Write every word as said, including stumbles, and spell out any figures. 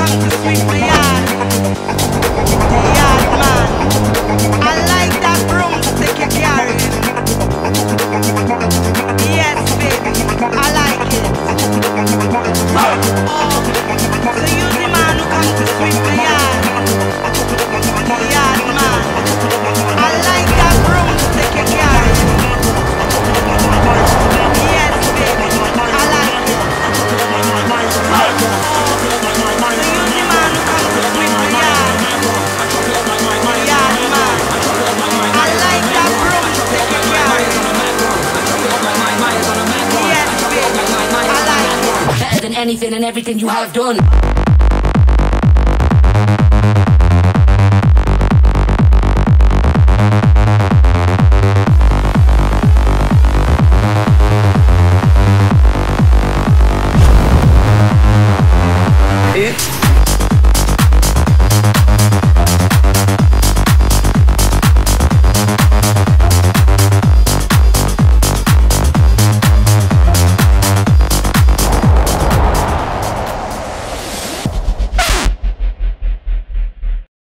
come to sweep the yard. The yard man. I like that broom stick you carry. Yes, baby, I like it. Oh, so you the man who come to sweep the yard. The yard man. I like that broom stick you carry. Yes, baby, I like it. So you the man who come to sweep the yard. The yard man. I like that broom stick you carry. Yes, baby, I like it. Better than anything and everything you have done.